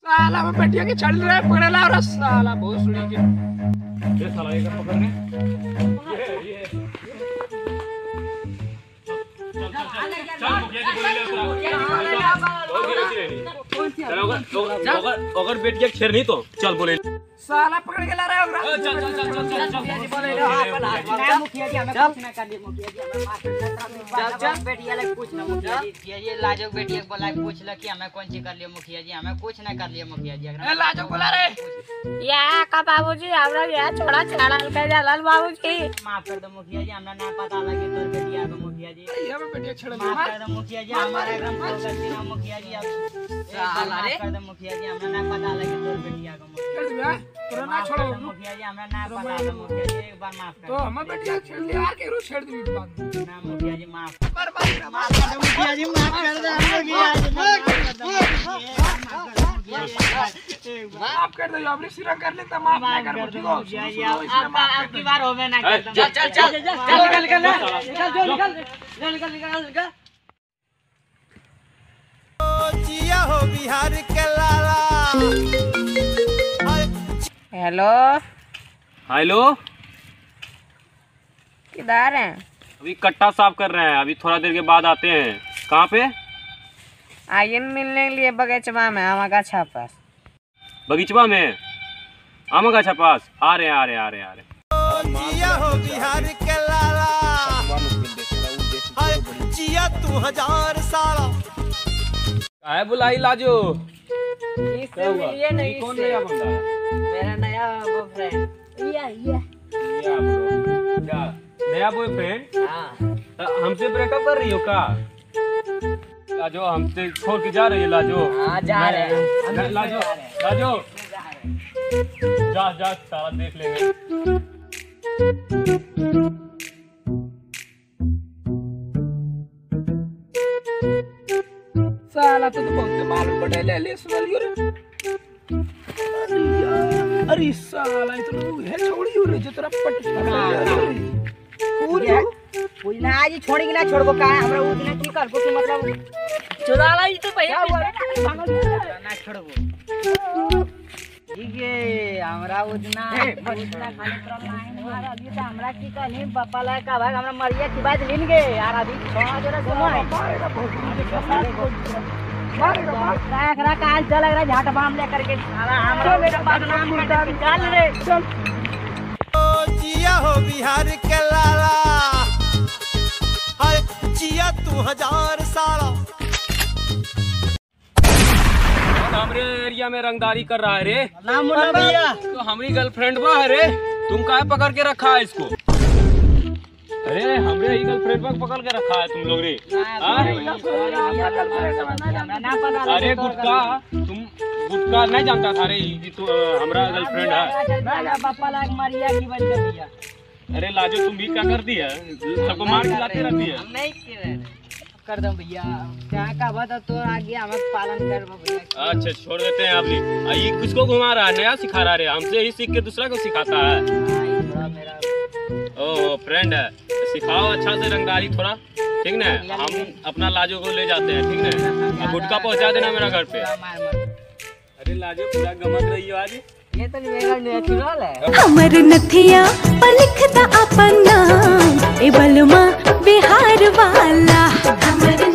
साला मैं बेटिया के चल रहा है पकड़े ला और साला बहुत सुनी के ये साला ये पकड़ रहे ये अगर बेटिया छेड़ नहीं तो चल बोले साला पकड़ के ला रहा है चल बोले मुखिया जी हमें कुछ ना कर लिए मुखिया जी हमें चल बेटिया ले पूछ ना मुखिया जी ये लाजो बेटिया को बोला पूछ ल कि हमें कौन सी कर लिए मुखिया जी हमें कुछ ना कर लिए मुखिया जी ए लाजो बोला रे या का बाबूजी हमरा या छोड़ा छाड़ा के जालाल बाबूजी माफ कर दो मुखिया जी हमरा ना पता लगे तोर बेटिया को मुखिया जी ये बेटिया छेड़ माफ कर दो मुखिया जी हमारा एकदम गलती ना मुखिया जी माफ कर दो मुखिया जी हमरा ना पता लगे तोर बेटिया को मुखिया तोरा ना छोड़ो मुखिया जी हमरा ना पता था मुखिया जी एक बार माफ कर तो हम बेटिया छेड़ लिया यार के रो छेड़ दी बात ना मुखिया जी माफ पर माफ कर दो मुखिया जी माफ कर दो मुखिया जी माफ कर दो अपनी सिरा कर लेता माफ ना कर मुखिया जी आपकी बार होवे ना कर चल निकल जिया हो बिहार के लाला। हेलो हेलो किधर हैं? अभी कट्टा साफ कर रहे हैं, अभी थोड़ा देर के बाद आते हैं। कहाँ पे? आइए मिलने के लिए बगीचवा में आमा का छापास। बगीचवा में आमा का छपास आ रहे हैं। जिया हो बिहार के लाला जिया 2000 साला। आए बुलाई लाजो इससे मिलिए नहीं कौन नया बंदा? मेरा नया बॉयफ्रेंड ये क्या नया बॉयफ्रेंड? हाँ हमसे ब्रेकअप कर रही हो का? लाजो हमसे छोड़ के जा रही है लाजो? हाँ जा रहे हैं लाजो जा सारा देख लेंगे। साला तो बहुत मालूम पड़े ले सुनलियो रे अरे साला इतना है छोड़ी हो रे जो तेरा पट पूरी पूछना आज छोड़ी कि ना छोड़बो का हमरा वो दिन की करबो कि मतलब चुराला ही तो भैया ना छोड़बो ठीक है हमरा उतना खाली लाइन मारा अभी तो हमरा की कहनी पापा ला का भाग हमरा मरिया की बात लीन गे यार अभी छोड़ा जरा सुनो है मारेगा काल चल रहा झाट बाम लेकर के साला हमरा मेरा बदनाम कर चल रे चल जिया हो बिहार के लाला जिया 2000 साला। हमारे एरिया में रंगदारी कर रहा है रे। ना मुन्ना भैया तो हमारी गर्लफ्रेंड बा है रे, तुम काहे पकड़ के रखा है इसको? अरे हमरे ही गर्लफ्रेंड पर पकड़ के रखा है तुम लोग रे। अरे गुटका नहीं जानता था रे तो हमारा गर्लफ्रेंड है। पापा ला मरिया की बन कर दिया। अरे लाजो तुम भी क्या कर दी है? सबको मार के लाते रहती है। नहीं कर दो भैया क्या का बात तो आगे हम पालन कर भैया। अच्छा छोड़ देते हैं अभी। ये किसको घुमा रहा है? नया सिखा रहा है, हमसे ही सीख के दूसरा को सिखाता है। ओह फ्रेंड है, सिखाओ अच्छा से रंगदारी थोड़ा, ठीक ना? हम अपना लाजो को ले जाते हैं, ठीक ना? गुटका पहुंचा देना मेरा घर पे। अरे लाजो पूरा गमक रही हो आज। ये तो मेरा नेचुरल है। हमर नथिया पर लिखता अपन नाम ए बलमा बिहार वाला। हमर